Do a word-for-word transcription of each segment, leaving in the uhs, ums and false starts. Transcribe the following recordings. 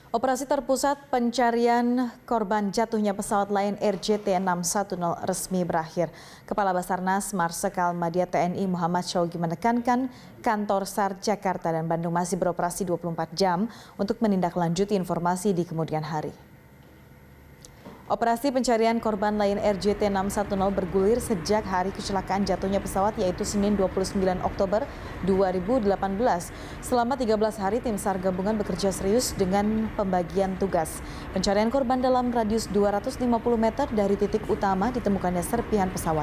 Operasi terpusat pencarian korban jatuhnya pesawat Lion Air J T enam satu nol resmi berakhir. Kepala Basarnas Marsikal Madya T N I Muhammad Syaugi menekankan kantor SAR Jakarta dan Bandung masih beroperasi dua puluh empat jam untuk menindaklanjuti informasi di kemudian hari. Operasi pencarian korban Lion Air J T enam satu nol bergulir sejak hari kecelakaan jatuhnya pesawat yaitu Senin dua puluh sembilan Oktober dua ribu delapan belas. Selama tiga belas hari tim SAR gabungan bekerja serius dengan pembagian tugas. Pencarian korban dalam radius dua ratus lima puluh meter dari titik utama ditemukannya serpihan pesawat.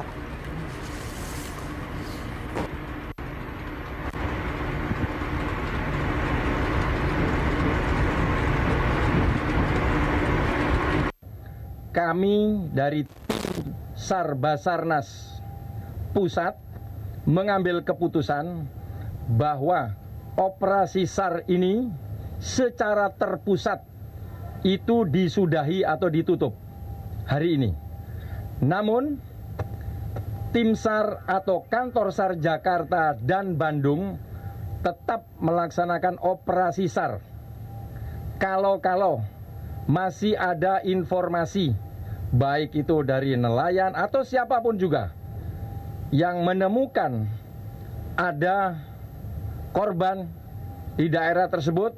Kami dari tim SAR Basarnas Pusat mengambil keputusan bahwa operasi SAR ini secara terpusat itu disudahi atau ditutup hari ini. Namun tim SAR atau kantor SAR Jakarta dan Bandung tetap melaksanakan operasi SAR. Kalau-kalau masih ada informasi baik itu dari nelayan atau siapapun juga yang menemukan ada korban di daerah tersebut,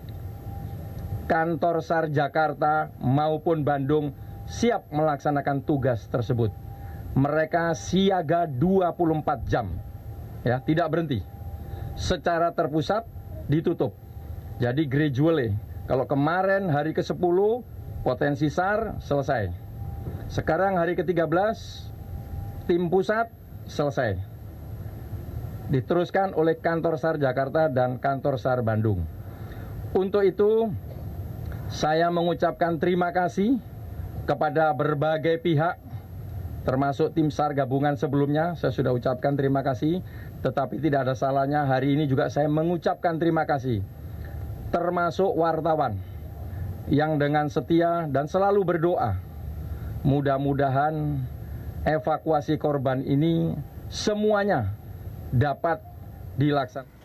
kantor SAR Jakarta maupun Bandung siap melaksanakan tugas tersebut. Mereka siaga dua puluh empat jam, ya, tidak berhenti. Secara terpusat ditutup. Jadi gradually, kalau kemarin hari ke sepuluh potensi SAR selesai. Sekarang hari ke tiga belas, tim pusat selesai. Diteruskan oleh kantor SAR Jakarta dan kantor SAR Bandung. Untuk itu, saya mengucapkan terima kasih kepada berbagai pihak, termasuk tim SAR gabungan sebelumnya. Saya sudah ucapkan terima kasih, tetapi tidak ada salahnya hari ini juga saya mengucapkan terima kasih. Termasuk wartawan yang dengan setia dan selalu berdoa. Mudah-mudahan evakuasi korban ini semuanya dapat dilaksanakan.